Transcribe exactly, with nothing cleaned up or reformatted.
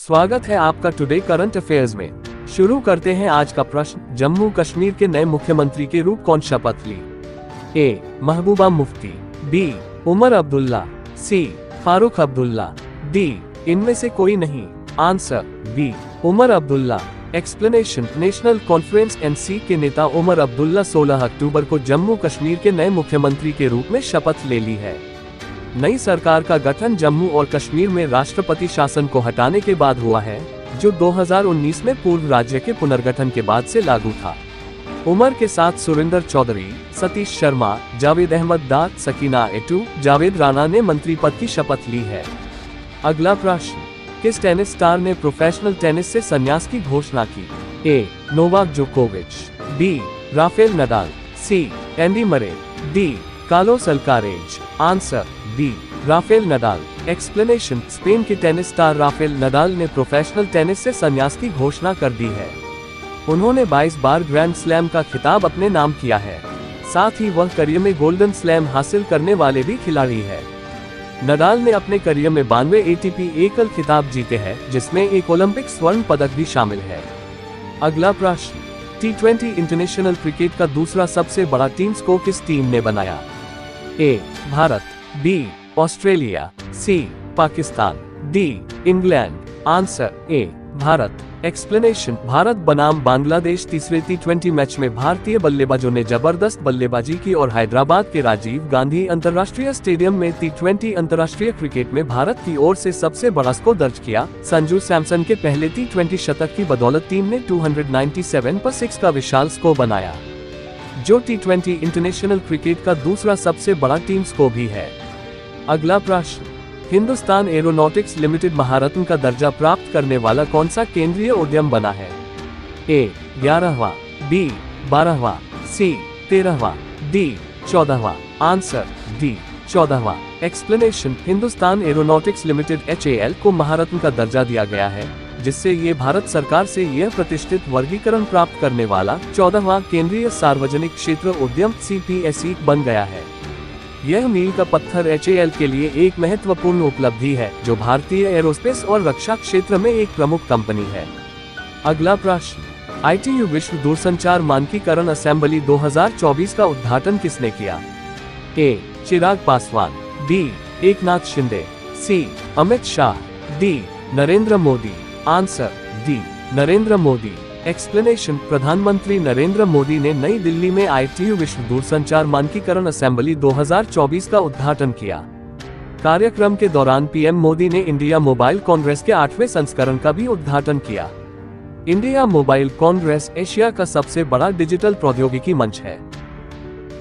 स्वागत है आपका टुडे करंट अफेयर्स में। शुरू करते हैं आज का प्रश्न। जम्मू कश्मीर के नए मुख्यमंत्री के रूप कौन शपथ ली? A. Mehbooba Mufti, B. Omar Abdullah, C. Farooq Abdullah, D. इनमें से कोई नहीं। Answer B. Omar Abdullah. Explanation. National Conference NC के नेता उमर अब्दुल्ला सोलह अक्टूबर को जम्मू कश्मीर के नए मुख्यमंत्री के रूप में शपथ ले ली है। नई सरकार का गठन जम्मू और कश्मीर में राष्ट्रपति शासन को हटाने के बाद हुआ है, जो दो हज़ार उन्नीस में पूर्व राज्य के पुनर्गठन के बाद से लागू था। उमर के साथ सुरेंद्र चौधरी, सतीश शर्मा, जावेद अहमद दार, सकीना एटू, जावेद राणा ने मंत्री पद की शपथ ली है। अगला प्रश्न। किस टेनिस स्टार ने प्रोफेशनल टेनिस से संन्यास की घोषणा की? ए. नोवाक जोकोविच, B. Rafael Nadal, C. Andy Murray, D. Carlos Alcaraz. Answer B. Rafael Nadal. Explanation. Spain के टेनिस स्टार राफेल नडाल ने प्रोफेशनल टेनिस से संन्यास की घोषणा कर दी है। उन्होंने बाईस बार ग्रैंड स्लैम का खिताब अपने नाम किया है। साथ ही वह करियर में गोल्डन स्लैम हासिल करने वाले भी खिलाड़ी है। नडाल ने अपने करियर में बानवे एटीपी एकल खिताब जीते हैं, जिसमें एक ओलंपिक स्वर्ण पदक भी शामिल है। अगला प्रश्न। टी ट्वेंटी इंटरनेशनल क्रिकेट का दूसरा सबसे बड़ा टीम स्कोर किस टीम ने बनाया? A. Bharat, B. Australia, C. Pakistan, D. England. Answer A. Bharat. Explanation. Bharat बनाम बांग्लादेश तीसरे टी ट्वेंटी मैच में भारतीय बल्लेबाजों ने जबरदस्त बल्लेबाजी की और हैदराबाद के राजीव गांधी अंतर्राष्ट्रीय स्टेडियम में टी ट्वेंटी अंतर्राष्ट्रीय क्रिकेट में भारत की ओर से सबसे बड़ा स्कोर दर्ज किया। संजू सैमसन के पहले टी ट्वेंटी शतक की बदौलत टीम ने दो सौ सत्तानवे पर छह का विशाल स्कोर बनाया, जो टी ट्वेंटी इंटरनेशनल क्रिकेट का दूसरा सबसे बड़ा टीम स्कोर भी है। अगला प्रश्न। हिंदुस्तान एरोनॉटिक्स लिमिटेड महारत्न का दर्जा प्राप्त करने वाला कौन सा केंद्रीय उद्यम बना है? ए. ग्यारहवां, बी. बारहवां, सी. तेरहवां, डी. चौदहवां। Answer D. चौदहवां। Explanation. Hindustan Aeronautics Limited H A L को महारत्न का दर्जा दिया गया है, जिससे ये भारत सरकार से यह प्रतिष्ठित वर्गीकरण प्राप्त करने वाला चौदहवां केंद्रीय सार्वजनिक क्षेत्र उद्यम सी पी एस ई बन गया है। यह मील का पत्थर एच ए एल के लिए एक महत्वपूर्ण उपलब्धि है, जो भारतीय एरोस्पेस और रक्षा क्षेत्र में एक प्रमुख कंपनी है। अगला प्रश्न। आई टी यू विश्व दूरसंचार मानकीकरण असेंबली दो हज़ार चौबीस का उद्घाटन किसने किया? A. Chirag Paswan, B. Eknath Shinde, C. Amit Shah, D. Narendra Modi. Answer D. Narendra Modi. Explanation. प्रधानमंत्री नरेंद्र मोदी ने नई दिल्ली में आई टी यू विश्व दूरसंचार मानकीकरण असेंबली दो हज़ार चौबीस का उद्घाटन किया। कार्यक्रम के दौरान पीएम मोदी ने इंडिया मोबाइल कांग्रेस के आठवें संस्करण का भी उद्घाटन किया। इंडिया मोबाइल कांग्रेस एशिया का सबसे बड़ा डिजिटल प्रौद्योगिकी मंच है।